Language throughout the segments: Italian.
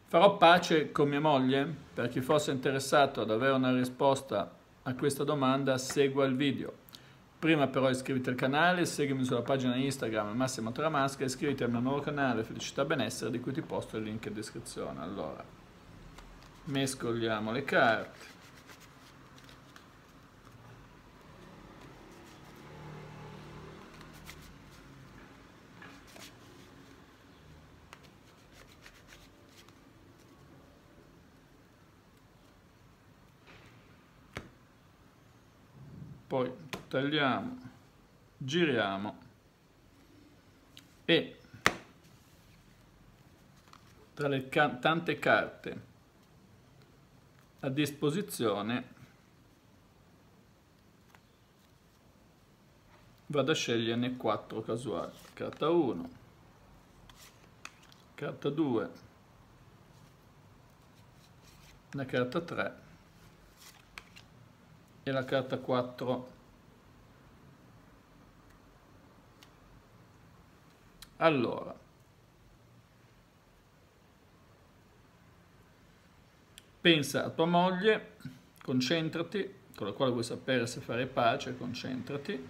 Farò pace con mia moglie? Per chi fosse interessato ad avere una risposta a questa domanda, segua il video. Prima però iscriviti al canale, seguimi sulla pagina Instagram Massimo Tramasca e iscriviti al mio nuovo canale Felicità Benessere di cui ti posto il link in descrizione. Allora, mescoliamo le carte. Poi tagliamo, giriamo e tra le tante carte a disposizione vado a sceglierne 4 casuali. Carta 1, carta 2, la carta 3 e la carta 4. Allora, pensa a tua moglie, concentrati, con la quale vuoi sapere se fare pace, concentrati.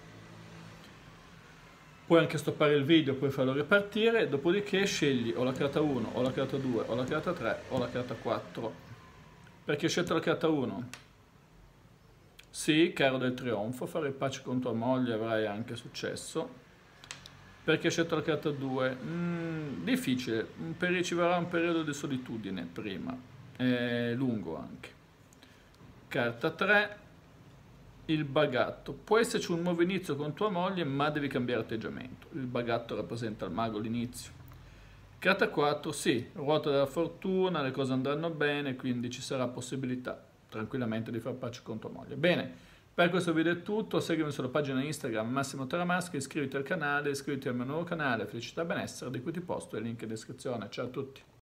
Puoi anche stoppare il video, puoi farlo ripartire, dopodiché scegli o la carta 1, o la carta 2, o la carta 3, o la carta 4. Perché hai scelto la carta 1? Sì, caro del trionfo, fare pace con tua moglie avrai anche successo. Perché hai scelto la carta 2? Difficile, ci vorrà un periodo di solitudine prima, è lungo anche. Carta 3, il bagatto. Può esserci un nuovo inizio con tua moglie, ma devi cambiare atteggiamento. Il bagatto rappresenta al mago l'inizio. Carta 4, sì, ruota della fortuna, le cose andranno bene, quindi ci sarà possibilità tranquillamente di far pace con tua moglie. Bene, per questo video è tutto, seguimi sulla pagina Instagram Massimo Taramasca, iscriviti al canale, iscriviti al mio nuovo canale Felicità Benessere di cui ti posto il link in descrizione. Ciao a tutti!